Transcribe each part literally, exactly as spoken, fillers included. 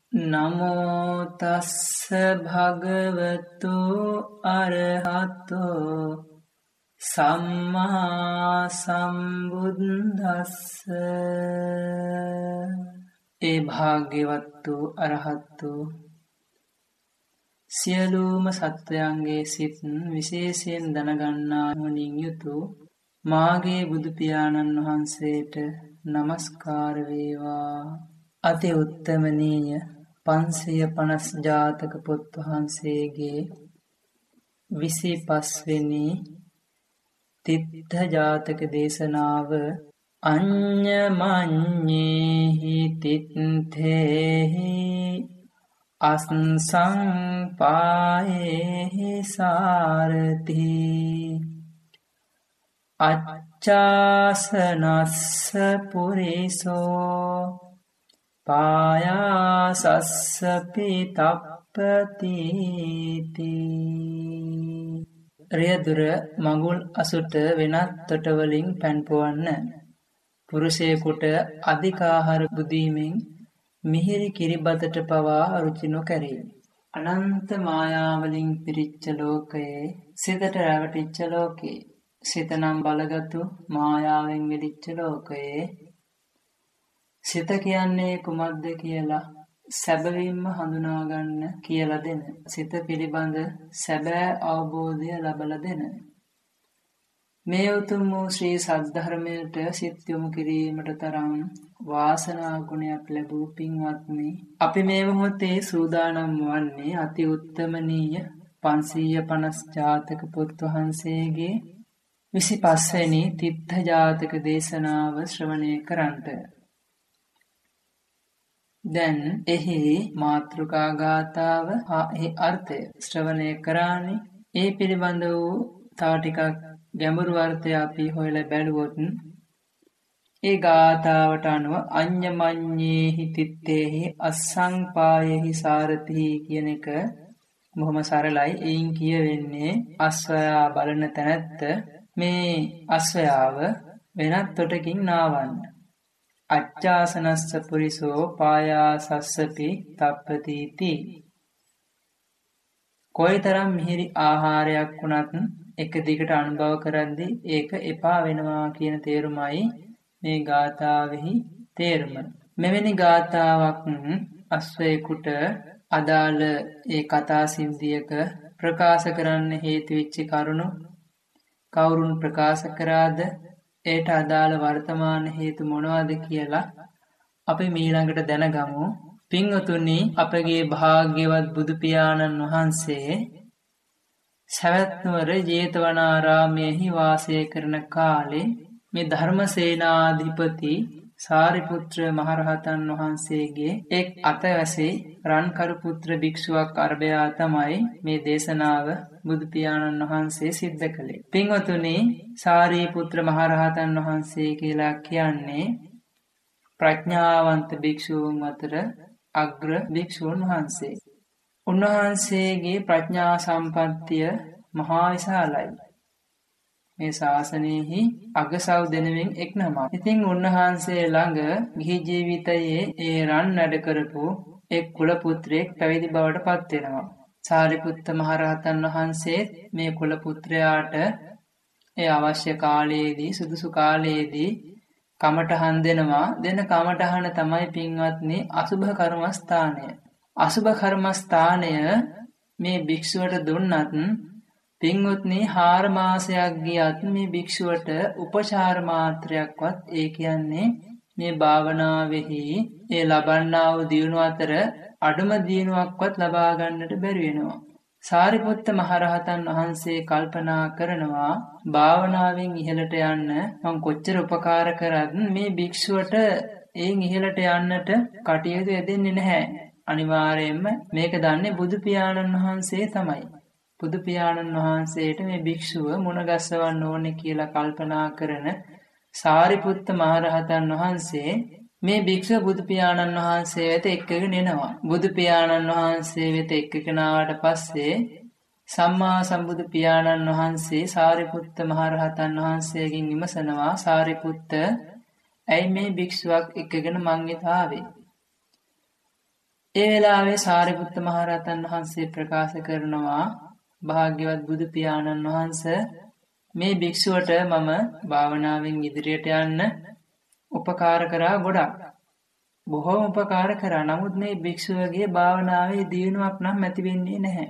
නමෝ තස්ස භගවතු අරහතෝ සම්මා සම්බුද්දස්ස. ඒ භාග්‍යවත් වූ අරහත් වූ සියලුම සත්වයන්ගේ සිත් විශේෂයෙන් දැනගන්නා නුවණින් යුතු මාගේ බුදු පියාණන් වහන්සේට නමස්කාර වේවා. අති උත්තමනීය පන්සිය පනස් ජාතක පොත් වහන්සේගේ විසිපස් වෙනි තිත්ථ ජාතක දේශනාව අඤ්ඤමඤ්ඤේහි තිත්ථේහි අස්සං පායේහි සාරති අච්ඡාසනස්ස පුරිසෝ පායාසස්සපි තප්පතිති. රියදුර මඟුල් අසුට වෙනත් තොටවලින් පැන්පොවන්න. පුරුෂයෙකුට අධිකාහාර බුදීමෙන් මිහිරි කිරිබතට පවා රුචි නොකැරේ. අනන්ත මායාවලින් පිරිච්ච ලෝකයේ සිතට රැවටිච්ච ලෝකේ සිතනම් බලගතු මායාවෙන් වෙලිච්ච ලෝකයේ සිත කියන්නේ කුමක්ද කියලා සැබවින්ම හඳුනාගන්න කියලා දෙන, සිත පිළිබඳ සැබෑ අවබෝධය ලබලා දෙන මේ උතුම් වූ ශ්‍රී සද්ධර්මයට සිත් යොමු කිරීමට තරම් වාසනා ගුණයක් ලැබූ පින්වත්නි, අපි මේ මොහොතේ සූදානම් වන්නේ අති උත්තමනීය පන්සිය පනස් ජාතක පොත් වහන්සේගේ විසිපස් වෙනි තිත්ථ ජාතක දේශනාව ශ්‍රවණය කරන්නට. දැන් එහි මාතෘකා ගාථාව හා එහි අර්ථය ශ්‍රවණය කරානේ. ඒ පිළිබඳ වූ තව ටිකක් ගැඹුරු අර්ථය අපි හොයලා බැලුවොත් ඒ ගාථාවට අනුව අඤ්ඤමඤ්ඤේහි තිත්තේහි අස්සංපායෙහි සාරති කියන එක බොහොම සරලයි. එයින් කියවෙන්නේ අස්වැයා බලන තැනැත්ත මේ අස්වැයාව වෙනත් තොටකින් නාවන්න. අච්ඡාසනස්ස පුරිසෝ පායාසස්සපි තප්පතිති. කොයිතරම් මිහිරි ආහාරයක් වුණත් එක දිගට අනුභව කරද්දී ඒක එපා වෙනවා කියන තේරුමයි මේ ගාථාවෙහි තේරුම. මෙවැනි ගාථාවක් අස්වැයෙකුට අදාළ ඒ කතා සින්දියක ප්‍රකාශ කරන්න හේතු වෙච්ච කරුණු කවුරුන් ප්‍රකාශ කරාද, ඒට අදාළ වර්තමාන හේතු මොනවද කියලා අපි මීළඟට දැනගමු. පින්වතුනි, අපගේ භාග්‍යවත් බුදු පියාණන් වහන්සේ සවැත් නුවර ජේතවනාරාමයේහි වාසය කරන කාලේ මේ ධර්මසේනාධිපති සාරිපුත්‍ර මහරහතන් වහන්සේගේ එක් අතවැසි රන්කරු පුත්‍ර භික්ෂුවක් අරබයා තමයි මේ දේශනාව බුදු පියාණන් වහන්සේ සිද්ධ කළේ. පින්වතුනි, සාරිපුත්‍ර මහරහතන් වහන්සේ කියලා කියන්නේ ප්‍රඥාවන්ත භික්ෂූන් අතර අග්‍ර භික්ෂූන් වහන්සේ. උන්වහන්සේගේ ප්‍රඥා සම්පත්තිය මහා විශාලයි. මේ ශාසනයෙහි අගසව් දෙනමින් එක් නමක්. ඉතින් උන්වහන්සේ ළඟ ගිහි ජීවිතයේ ඒ රන් වැඩ කරපු එක් කුල පුත්‍රයෙක් පැවිදි බවට පත් වෙනවා. සාරිපුත්ත මහරහතන් වහන්සේ මේ කුල පුත්‍රයාට ඒ අවශ්‍ය කාලයේදී සුදුසු කාලයේදී කමටහන් දෙනවා. දෙන කමටහන තමයි පින්වත්නි අසුභ කර්මස්ථානය. අසුභ කර්මස්ථානය මේ භික්ෂුවට දුන්නත් පින්වත්නි හාර මාසයක් ගියත් මේ භික්ෂුවට උපචාර මාත්‍රයක්වත්, ඒ කියන්නේ මේ භාවනාවෙහි ඒ ලබන්නා වූ දියුණුව අතර අඩුම දියුණුවක්වත් ලබා ගන්නට බැරි වෙනවා. සාරිපුත්ත මහරහතන් වහන්සේ කල්පනා කරනවා, භාවනාවෙන් ඉහළට යන්න මම කොච්චර උපකාර කරත් මේ භික්ෂුවට එයින් ඉහළට යන්නට කටයුතු යෙදෙන්නේ නැහැ. අනිවාර්යයෙන්ම මේක දන්නේ බුදු පියාණන් වහන්සේ තමයි. බුදු පියාණන් වහන්සේට මේ භික්ෂුව මුණ ගැසවන්න ඕනේ කියලා කල්පනා කරන සාරිපුත්ත මහරහතන් වහන්සේ මේ භික්ෂුව බුදු පියාණන් වහන්සේ වෙත එක්කගෙන එනවා. බුදු පියාණන් වහන්සේ වෙත එක්කගෙන ආවට පස්සේ සම්මා සම්බුදු පියාණන් වහන්සේ සාරිපුත්ත මහරහතන් වහන්සේගෙන් විමසනවා, සාරිපුත්ත, ඇයි මේ භික්ෂුවක් එක්කගෙන මං වෙත ආවේ? ඒ වෙලාවේ සාරිපුත්ත මහරහතන් වහන්සේ ප්‍රකාශ කරනවා භාග්‍යවත් බුදු පියාණන් වහන්සේ මේ භික්ෂුවට මම භාවනාවෙන් ඉදිරියට යන්න උපකාර කරා ගොඩක්. බොහෝම උපකාර කරා. නමුත් මේ භික්ෂුවගේ භාවනාවේ දියුණුවක් නම් ඇති වෙන්නේ නැහැ.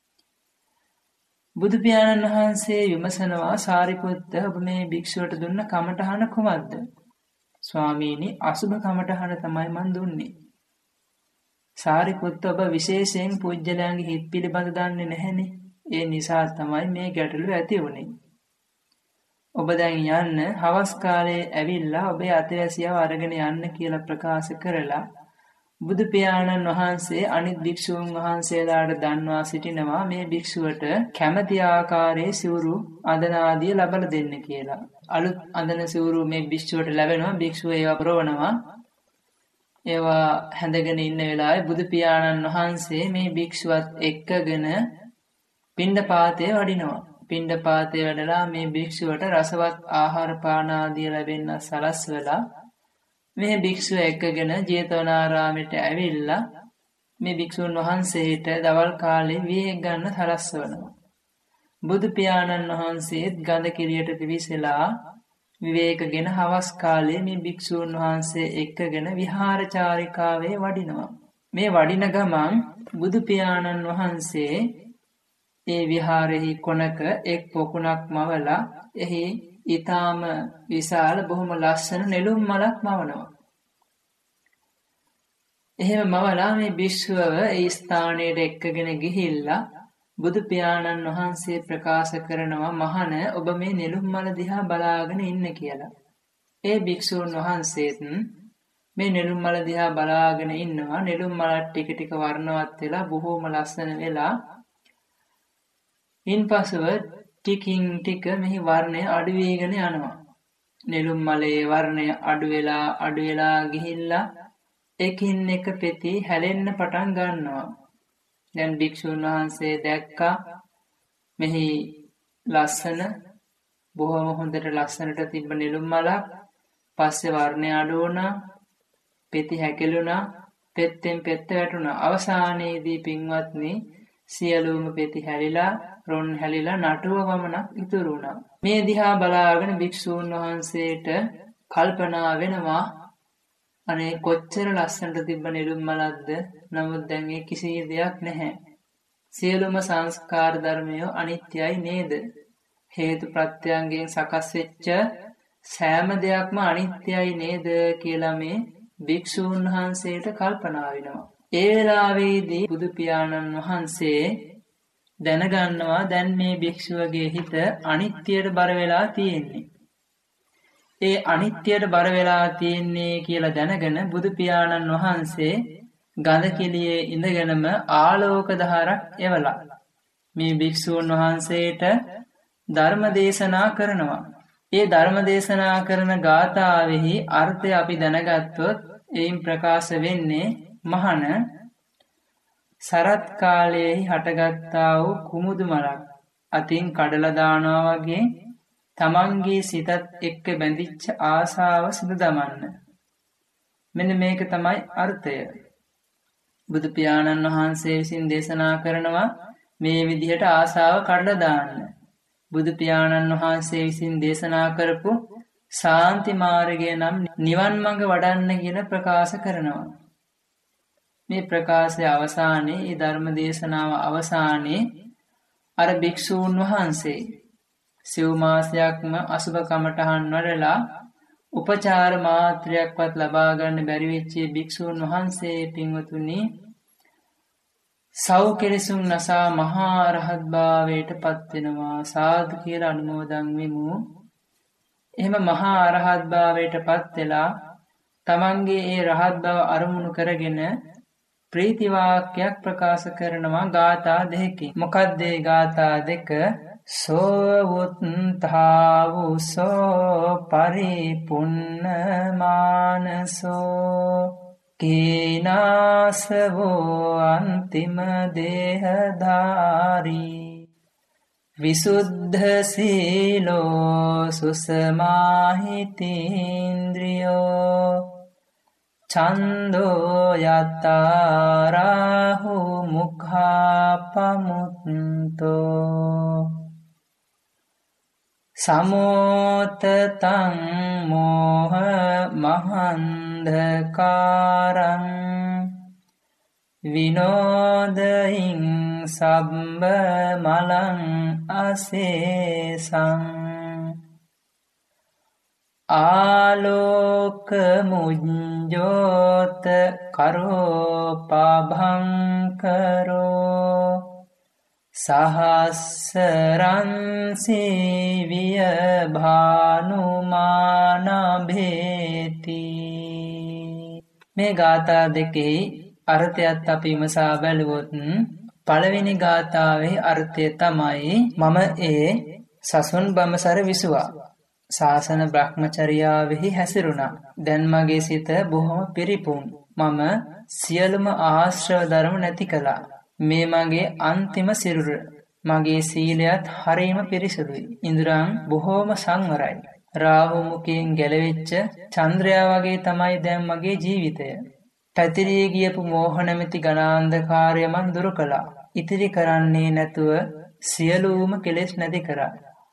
බුදු පියාණන් වහන්සේ විමසනවා සාරිපුත්ත ඔබ මේ භික්ෂුවට දුන්න කමඨහන කුමක්ද? ස්වාමීනි අසුභ කමඨහන තමයි මන් දුන්නේ. සාරිපුත්ත ඔබ විශේෂයෙන් පුජ්‍යලයන්ගේ හිත් පිළිබඳ දන්නේ නැහැනේ. ඒ නිසා තමයි මේ ගැටලුව ඇති වුනේ. ඔබ දැන් යන්න හවස් කාලේ ඇවිල්ලා ඔබේ අතවැසියව අරගෙන යන්න කියලා ප්‍රකාශ කරලා බුදු පියාණන් වහන්සේ අනිත් භික්ෂූන් වහන්සේලාට දන්වා සිටිනවා මේ භික්ෂුවට කැමැති ආකාරයේ සිවුරු අඳන ආදිය ලබා දෙන්න කියලා. අලුත් අඳන සිවුරු මේ භික්ෂුවට ලැබෙනවා. භික්ෂුව ඒවා පුරවනවා. ඒවා හැඳගෙන ඉන්න වෙලාවේ බුදු පියාණන් වහන්සේ මේ භික්ෂුවත් එක්කගෙන පිණ්ඩපාතේ වඩිනවා. පිණ්ඩපාතේ වැඩලා මේ භික්ෂුවට රසවත් ආහාර පාන ආදිය ලැබෙන්න සලස්වලා මේ භික්ෂුව එක්කගෙන ජේතවනාරාමයට ඇවිල්ලා මේ භික්ෂුන් වහන්සේට දවල් කාලේ විවේක ගන්න සලස්වනවා. බුදු පියාණන් වහන්සේත් ගඳ කිරියට පිවිසලා විවේකගෙන හවස් කාලේ මේ භික්ෂුන් වහන්සේ එක්කගෙන විහාරචාරිකාවේ වඩිනවා. මේ වඩින ගමන් බුදු පියාණන් වහන්සේ ඒ විහාරෙහි කොනක එක් පොකුණක් මවලා එහි ඊටාම විශාල බොහොම ලස්සන නෙළුම් මලක් මවනවා. එහෙම මවලා මේ භික්ෂුවව ඒ ස්ථානයට එක්කගෙන ගිහිල්ලා බුදු පියාණන් වහන්සේ ප්‍රකාශ කරනවා මහණ ඔබ මේ නෙළුම් මල දිහා බලාගෙන ඉන්න කියලා. ඒ භික්ෂුන් වහන්සේත් මේ නෙළුම් මල දිහා බලාගෙන ඉන්නවා. නෙළුම් මලත් ටික ටික වර්ණවත් වෙලා බොහොම ලස්සන වෙලා ඉන්පසුව ටිකින් ටික මෙහි වර්ණය අඩු වීගෙන යනවා. නෙළුම් මලේ වර්ණය අඩු වෙලා අඩු වෙලා ගිහිල්ලා එකින් එක පෙති හැලෙන්න පටන් ගන්නවා. දැන් භික්ෂුන් වහන්සේ දැක්කා මෙහි ලස්සන බොහොම හොඳට ලස්සනට තිබ්බ නෙළුම් මලක්. පස්සේ වර්ණය අඩු වුණා, පෙති හැකිලුණා, පෙත්තෙන් පෙත්ත වැටුණා. අවසානයේදී පින්වත්නි සියලුම පෙති හැලිලා රොන් හැලිලා නටුව වමනක් ඉතුරු වුණා. මේ දිහා බලාගෙන භික්ෂූන් වහන්සේට කල්පනා වෙනවා අනේ කොච්චර ලස්සනට තිබ්බ නෙළුම් මලක්ද. නමුත් දැන් ඒ කිසි දෙයක් නැහැ. සියලුම සංස්කාර ධර්මය අනිත්‍යයි නේද? හේතු ප්‍රත්‍යයන්ගෙන් සකස් වෙච්ච සෑම දෙයක්ම අනිත්‍යයි නේද කියලා මේ භික්ෂූන් වහන්සේට කල්පනා වෙනවා. ඒ වෙලාවේදී බුදු පියාණන් වහන්සේ දැනගන්නවා දැන් මේ භික්ෂුවගේ හිත අනිත්‍යයට බර වෙලා තියෙන්නේ. ඒ අනිත්‍යයට බර වෙලා තියෙන්නේ කියලා දැනගෙන බුදු පියාණන් වහන්සේ ගඳ කෙලියේ ඉඳගෙනම ආලෝක දහරක් එවලා මේ භික්ෂූන් වහන්සේට ධර්ම දේශනා කරනවා. ඒ ධර්ම දේශනා කරන ගාථාවෙහි අර්ථය අපි දැනගත්තොත් එයින් ප්‍රකාශ වෙන්නේ මහණ සරත් කාලයේ හටගත්තා වූ කුමුදු මලක් අතින් කඩලා දානවා වගේ තමන්ගේ සිතත් එක්ක බැඳිච්ච ආසාව සිදු දමන්න. මෙන්න මේක තමයි අර්ථය. බුදු පියාණන් වහන්සේ විසින් දේශනා කරනවා මේ විදිහට ආසාව කඩලා දාන්න. බුදු පියාණන් වහන්සේ විසින් දේශනා කරපු ශාන්ති මාර්ගය නම් නිවන් මඟ වඩන්න කියලා ප්‍රකාශ කරනවා. මේ ප්‍රකාශය අවසානයේ ඒ ධර්ම දේශනාව අවසානයේ අර භික්ෂූන් වහන්සේ සිව් මාසයක්ම අසුබ කමඨහන් වඩලා උපචාර මාත්‍රයක්වත් ලබා ගන්න බැරි වෙච්ච භික්ෂූන් වහන්සේ පින්වතුනි සව් කෙලෙසුන් නසා මහා රහත් භාවයට පත් වෙනවා. සාදු කියලා අනුමෝදන් වෙමු. එහෙම මහා රහත් භාවයට පත් වෙලා තමන්ගේ ඒ රහත් බව අරමුණු කරගෙන ප්‍රීති වාක්‍යයක් ප්‍රකාශ කරනවා ගාථා දෙකකින්. මොකක්ද ඒ ගාථා දෙක? සෝවුත්තාවුසෝ පරිපුන්න මානසෝ කීනාසවෝ අන්තිම දේහධාරී විසුද්ධ සීලෝ සුසමාහිතීන්ද්‍රියෝ චන්தோ යතාරාහු මුඛාපමුත්තෝ සමෝතතං මෝහ මහන්ධකාරං විනෝදයින් සබ්බ මලං අසේසං ආලෝක මුඤ්ජෝත කරෝ පභංකරෝ සහස්සරන්සීවිය භානුමානභේති. මේ ගාථා දෙකෙහි අර්ථයත් අපි විමසා බැලුවොත් පළවෙනි ගාථාවේ අර්ථය තමයි මම ඒ සසුන් බඹසර විසුවා. ශාසන බ්‍රහ්මචර්යාවෙහි හැසිරුණා. දැන් මගේ සිත බොහොම පිරිපුන්. මම සියලුම ආශ්‍රව ධර්ම නැති කළා. මේ මගේ අන්තිම සිරුර. මගේ සීලයත් හරීම පිරිසුදුයි. ඉඳුරන් බොහෝම සංවරයි. රාහු මුඛයෙන් ගැලවෙච්ච චන්ද්‍රයා වගේ තමයි දැන් මගේ ජීවිතය. පැතිරී ගියපු මෝහ නැමැති ඝනාන්ධකාරය මන් දුරු කළා. ඉතිරි කරන්නේ නැතුව සියලුම කෙලෙස් නැති කරා.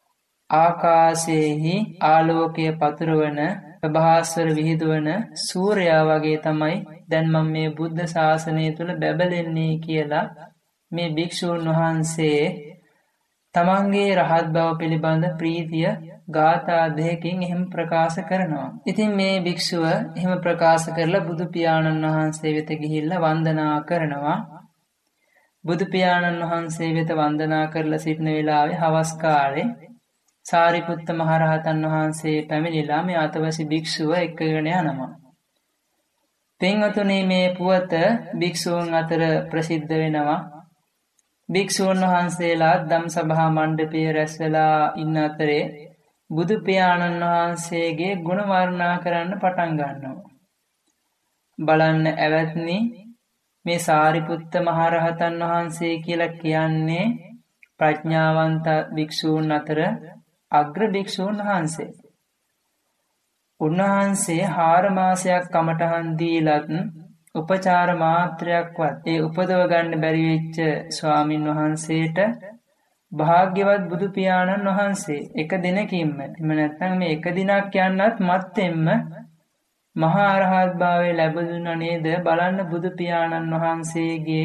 ආකාශයේහි ආලෝකය පතුරවන ප්‍රභාස්වර විහිදුවන සූර්යයා වගේ තමයි දැන් මම මේ බුද්ධ ශාසනය තුල බැබලෙන්නේ කියලා මේ භික්ෂූන් වහන්සේ තමන්ගේ රහත් බව පිළිබඳ ප්‍රීතිය ගාථා දෙකකින් එහෙම ප්‍රකාශ කරනවා. ඉතින් මේ භික්ෂුව එහෙම ප්‍රකාශ කරලා බුදු පියාණන් වහන්සේ වෙත ගිහිල්ලා වන්දනා කරනවා. බුදු පියාණන් වහන්සේ වෙත වන්දනා කරලා සිටින වෙලාවේ හවස් කාලේ සාරිපුත්ත මහරහතන් වහන්සේ පැමිණිලා මේ අතවැසි භික්ෂුව එක්කගෙන යනවා. පින්වතුනි, මේ පුවත භික්ෂූන් අතර ප්‍රසිද්ධ වෙනවා. භික්ෂූන් වහන්සේලා ධම්සභා මණ්ඩපයේ රැස් වෙලා ඉන්න අතරේ බුදු පියාණන් වහන්සේගේ ගුණ වර්ණනා කරන්න පටන් ගන්නවා. බලන්න ඇවැත්නි, මේ සාරිපුත්ත මහරහතන් වහන්සේ කියලා කියන්නේ ප්‍රඥාවන්ත භික්ෂූන් අතර අග්‍ර භික්ෂූන් වහන්සේ. උන්වහන්සේ හාර මාසයක් කමටහන් දීලත් උපචාර මාත්‍රයක්වත් ඒ උපදව ගන්න බැරි වෙච්ච ස්වාමින් වහන්සේට භාග්‍යවත් බුදු පියාණන් වහන්සේ එක දිනකින්ම එම නැත්නම් මේ එක දිනක් යන්නත් මත්තෙන්ම මහා අරහත් භාවය ලැබුණා නේද? බලන්න බුදු පියාණන් වහන්සේගේ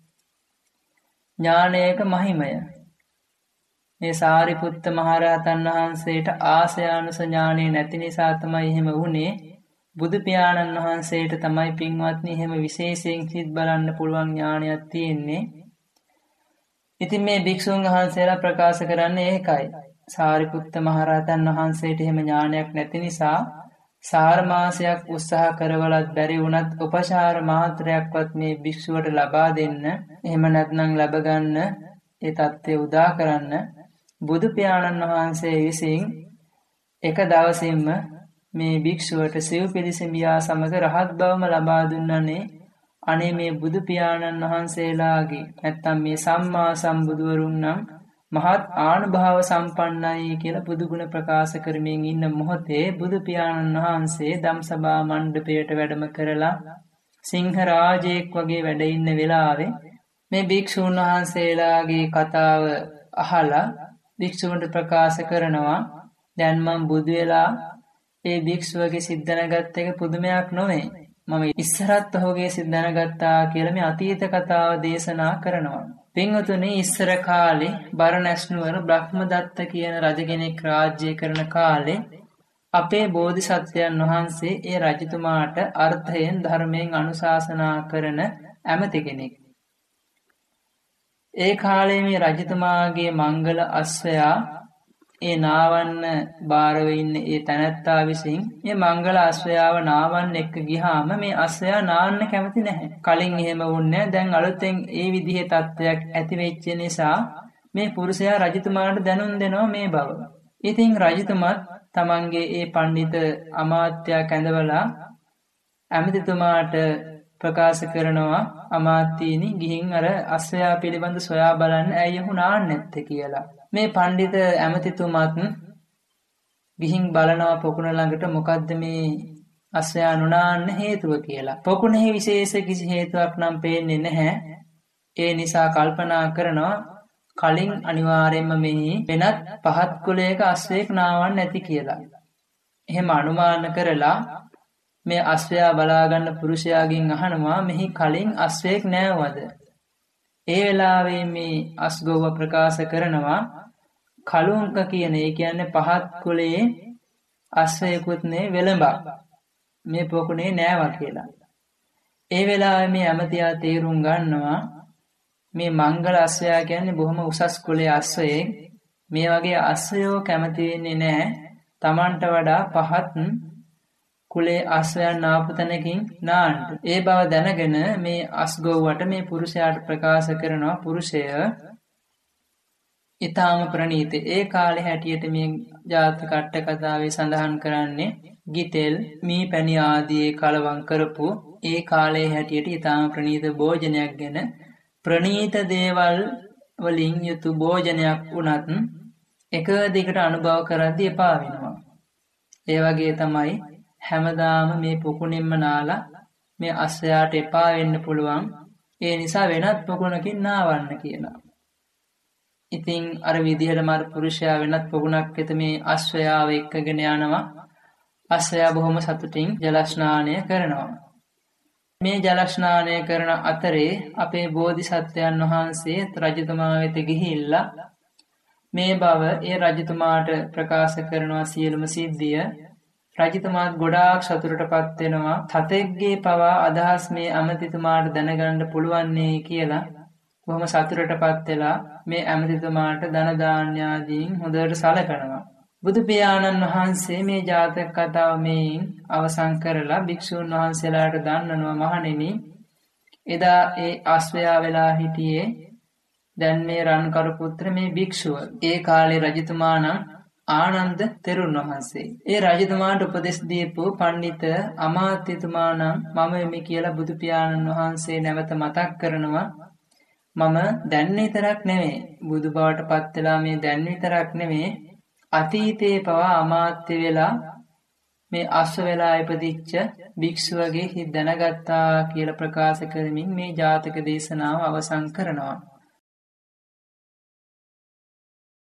ඥානයක මහිමය. මේ සාරිපුත්ත මහරහතන් වහන්සේට ආසයානුස ඥානෙ නැති නිසා තමයි එහෙම වුනේ. බුදු පියාණන් වහන්සේට තමයි පින්වත්නි එහෙම විශේෂයෙන් සිත් බලන්න පුළුවන් ඥානයක් තියෙන්නේ. ඉතින් මේ භික්ෂුන් වහන්සේලා ප්‍රකාශ කරන්නේ ඒකයි. සාරිපුත්ත මහරහතන් වහන්සේට එහෙම ඥානයක් නැති නිසා සාර මාසයක් උත්සාහ කරවලත් බැරි වුණත් උපචාර මාත්‍රයක්වත් මේ භික්ෂුවට ලබා දෙන්න, එහෙම නැත්නම් ලැබ ගන්න ඒ தත්ත්වය උදා කරන්න බුදු පියාණන් වහන්සේ විසින් එක දවසින්ම මේ භික්ෂුවට සිව් පිළිසෙමියා සමග රහත් බවම ලබා දුන්නනේ. අනේ මේ බුදු පියාණන් වහන්සේලාගේ නැත්තම් මේ සම්මා සම්බුදුවරුන් නම් මහත් ආනුභාව සම්පන්නයි කියලා බුදු ගුණ ප්‍රකාශ කරමින් ඉන්න මොහොතේ බුදු පියාණන් වහන්සේ ධම්සභා මණ්ඩපයට වැඩම කරලා සිංහ රාජයෙක් වගේ වැඩ ඉන්න වෙලාවේ මේ භික්ෂුන් වහන්සේලාගේ කතාව අහලා භික්ෂුවන්ට ප්‍රකාශ කරනවා, දැන් මම බුදු වෙලා ඒ භික්ෂුවගේ සිත් දැනගත්ත එක පුදුමයක් නොවේ. මම ඉස්සරත් ඔහුගේ සිත් දැනගත්තා කියලා මේ අතීත කතාව දේශනා කරනවා. පින්වතුනි, ඉස්සර කාලේ බරණැස් නුවර බ්‍රහ්මදත්ත කියන රජ කෙනෙක් රාජ්‍ය කරන කාලේ අපේ බෝධිසත්වයන් වහන්සේ ඒ රජතුමාට අර්ථයෙන් ධර්මයෙන් අනුශාසනා කරන ඇමති කෙනෙක්. ඒ කාලේ මේ රජතුමාගේ මංගල අශ්වයා ඒ නාවන්න බාරව ඉන්න ඒ තැනැත්තා විසින් මේ මංගල අශ්වයාව නාවන්න එක්ක ගියාම මේ අශ්වයා නාන්න කැමති නැහැ. කලින් එහෙම වුණේ. දැන් අලුතෙන් ඒ විදිහේ තත්ත්වයක් ඇති වෙච්ච නිසා මේ පුරුෂයා රජතුමාට දැනුම් දෙනවා මේ බව. ඉතින් රජතුමත් තමන්ගේ ඒ පඬිත අමාත්‍යා කැඳවලා ඇමතිතුමාට ප්‍රකාශ කරනවා, අමාත්‍යනි ගිහින් අර අශ්වයා පිළිබඳ සොයා බලන්න ඇයි ඔහු නාන්නේ නැත්තේ කියලා. මේ පඬිත ඇමතිතුමත් ගිහින් බලනවා පොකුණ ළඟට මොකද්ද මේ අස්වැයා නොනාන්න හේතුව කියලා. පොකුණෙහි විශේෂ කිසි හේතුවක් නම් පේන්නේ නැහැ. ඒ නිසා කල්පනා කරනවා කලින් අනිවාර්යයෙන්ම මෙහි වෙනත් පහත් කුලයක අස්වැයෙක් නාවන්න ඇති කියලා. එහෙම අනුමාන කරලා මේ අස්වැයා බලාගන්න පුරුෂයාගෙන් අහනවා මෙහි කලින් අස්වැයෙක් නෑවද? ඒ වෙලාවේ මේ අස්ගොව්ව ප්‍රකාශ කරනවා කලුංක කියන ඒ කියන්නේ පහත් කුලයේ අස්වැයෙකුත් නේ වෙලඹක්. මේ පොකුණේ නෑවා කියලා. ඒ වෙලාවේ මේ ඇමතියා තේරුම් ගන්නවා මේ මංගල අස්වැයා කියන්නේ බොහොම උසස් කුලයේ අස්වැයෙක්. මේ වගේ අස්වැයෝ කැමති වෙන්නේ නෑ තමන්ට වඩා පහත් කුලේ අස්වැයන් ආපු තැනකින් නාන්න. ඒ බව දැනගෙන මේ අස්ගොව්වට මේ පුරුෂයාට ප්‍රකාශ කරනවා පුරුෂය ඊටාම ප්‍රණීත. ඒ කාලේ හැටියට මේ ජාතක අට කතාවේ සඳහන් කරන්නේ ගිතෙල් මී පැණි ආදී කලවම් කරපු ඒ කාලේ හැටියට ඊටාම ප්‍රණීත භෝජනයක් ගැන ප්‍රණීත දේවල් වලින් යුතු භෝජනයක් වුණත් එක දිගට අනුභව කරද්දී එපා වෙනවා. ඒ වගේ තමයි හැමදාම මේ පොකුණෙන්ම නාලා මේ අස්වැයාට එපා වෙන්න පුළුවන්. ඒ නිසා වෙනත් පොකුණකින් නාවන්න කියලා. ඉතින් අර විදිහටම අර පුරුෂයා වෙනත් පොකුණක් වෙත මේ අස්වැයාව එක්කගෙන යනවා. අස්වැයා බොහොම සතුටින් ජල ස්නානය කරනවා. මේ ජල ස්නානය කරන අතරේ අපේ බෝධිසත්වයන් වහන්සේ රජතුමා වෙත ගිහිල්ලා මේ බව ඒ රජතුමාට ප්‍රකාශ කරනවා සියලුම සිද්ධිය. රජතුමාත් ගොඩාක් සතුටටපත් වෙනවා. තතෙක්ගේ පවා අදහස් මේ ඇමතිතුමාට දැනගන්න පුළුවන්නේ කියලා බොහොම සතුටටපත් වෙලා මේ ඇමතිතුමාට ධන දාන්‍ය ආදීන් හොඳට සලකනවා. බුදු පියාණන් වහන්සේ මේ ජාතක කතාව මේන් අවසන් කරලා භික්ෂුන් වහන්සේලාට දන්වනවා මහණෙනි එදා ඒ අස්වැයා වෙලා හිටියේ දැන් මේ රන්කරු පුත්‍ර මේ භික්ෂුව. ඒ කාලේ රජතුමා නම් ආනන්ද තෙරුන් වහන්සේ. ඒ රජතුමාට උපදෙස් දීපු පඬිත අමාත්‍යතුමා නම් මම එමි කියලා බුදු පියාණන් වහන්සේ නැවත මතක් කරනවා. මම දැන් විතරක් නෙමෙයි බුදු බවට පත් වෙලා මේ දැන් විතරක් නෙමෙයි අතීතේ පවා අමාත්‍ය වෙලා මේ අස්ව වෙලා ඉපදිච්ච භික්ෂුවගේ හිත් දැනගත්තා කියලා ප්‍රකාශ කරමින් මේ ජාතක දේශනාව අවසන් කරනවා.